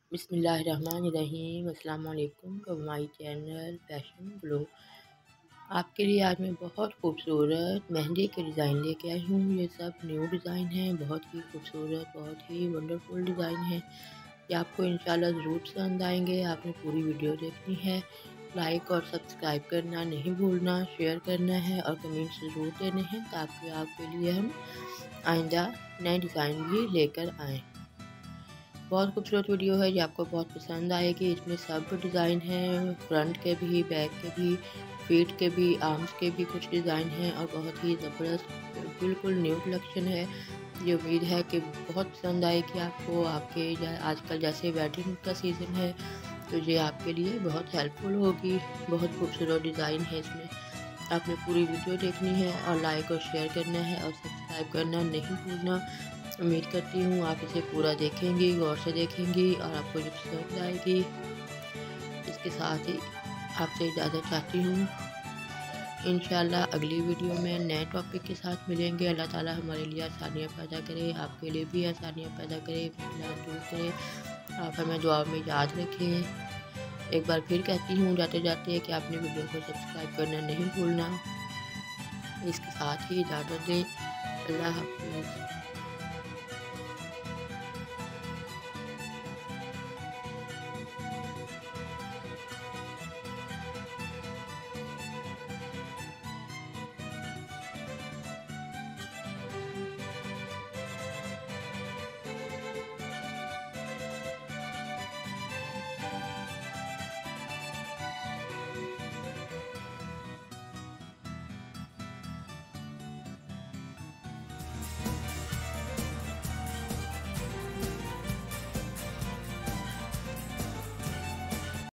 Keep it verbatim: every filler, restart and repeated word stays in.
बिस्मिल्लाहिर्रहमानिर्रहीम अस्सलाम वालेकुम to my channel fashion glow. आपके लिए आज मैं बहुत खूबसूरत मेहंदी के डिज़ाइन लेके आई हूँ। ये सब न्यू डिज़ाइन है, बहुत ही खूबसूरत, बहुत ही वंडरफुल डिज़ाइन है। ये आपको इंशाल्लाह ज़रूर पसंद आएंगे। आपने पूरी वीडियो देखनी है, लाइक और सब्सक्राइब करना नहीं भूलना, शेयर करना है और कमेंट्स ज़रूर देने हैं ताकि आपके लिए हम आइंदा नए डिज़ाइन भी लेकर आएँ। बहुत खूबसूरत वीडियो है, ये आपको बहुत पसंद आएगी। इसमें सब डिज़ाइन हैं, फ्रंट के भी, बैक के भी, फीट के भी, आर्म्स के भी कुछ डिज़ाइन हैं और बहुत ही ज़बरदस्त बिल्कुल न्यू कलेक्शन है। ये उम्मीद है कि बहुत पसंद आएगी आपको। आपके आजकल जैसे वेडिंग का सीज़न है तो ये आपके लिए बहुत हेल्पफुल होगी। बहुत खूबसूरत डिज़ाइन है इसमें। आपने पूरी वीडियो देखनी है और लाइक और शेयर करना है और सब्सक्राइब करना नहीं भूलना। उम्मीद करती हूँ आप इसे पूरा देखेंगी, गौर से देखेंगी और आपको ये पसंद आएगी। इसके साथ ही आपसे इजाज़त चाहती हूँ। इंशाल्लाह अगली वीडियो में नए टॉपिक के साथ मिलेंगे। अल्लाह ताला हमारे लिए आसानियाँ पैदा करे, आपके लिए भी आसानियाँ पैदा करे, मुश्किलात दूर करे। आप हमें दुआ में याद रखें। एक बार फिर कहती हूँ जाते जाते कि आपने वीडियो को सब्सक्राइब करना नहीं भूलना। इसके साथ ही इजाज़त दें। अल्लाह हाफ़िज़।